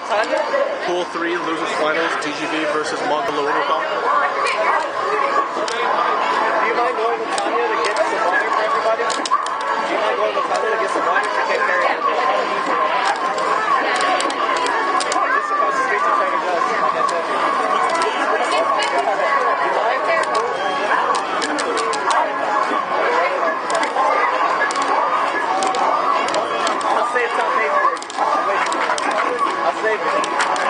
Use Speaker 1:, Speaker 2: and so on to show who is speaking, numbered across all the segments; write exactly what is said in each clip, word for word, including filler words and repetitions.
Speaker 1: Tanya?
Speaker 2: Pool three, losers finals, D G V versus MongoloRobokop.
Speaker 1: Do you mind going with Tanya to get some water for everybody? Do you mind going with Tanya to get some water? She can't carry it. Just across the street to Trader Joe's, like I said. Oh my God. You mind? I'll say it's not paid for. I'll save it.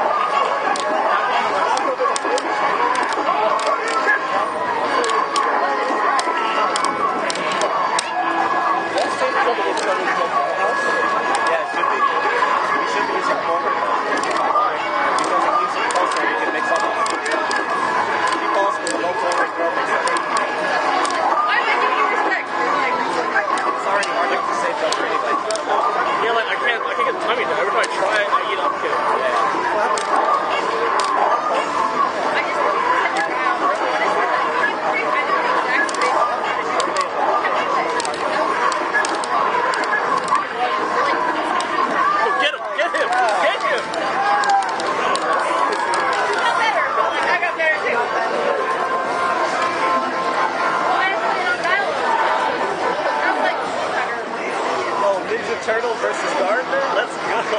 Speaker 1: Turtle versus Gardner? Let's go. Damn.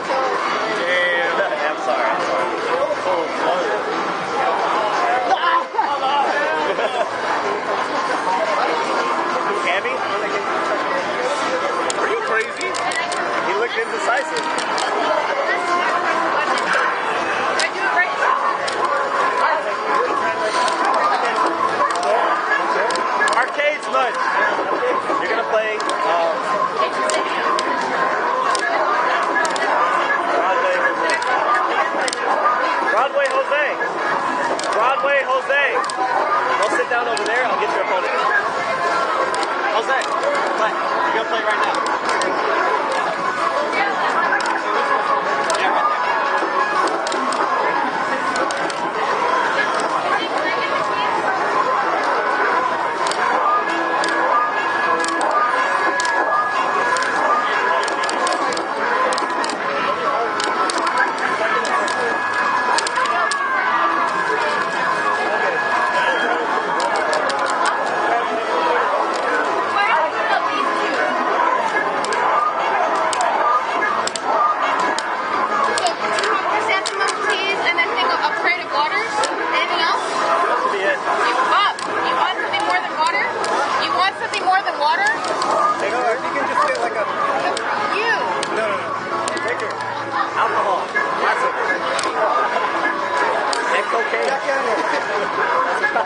Speaker 1: I'm sorry, I'm sorry. Cold blooded. Cammy? Are you crazy? He looked indecisive. Arcade's mud. You're gonna play um, Broadway Jose. Broadway Jose. Go sit down over there. I'll get your opponent. Jose, play. You're gonna play right now. Yeah, right there. Alcohol. That's it. And cocaine.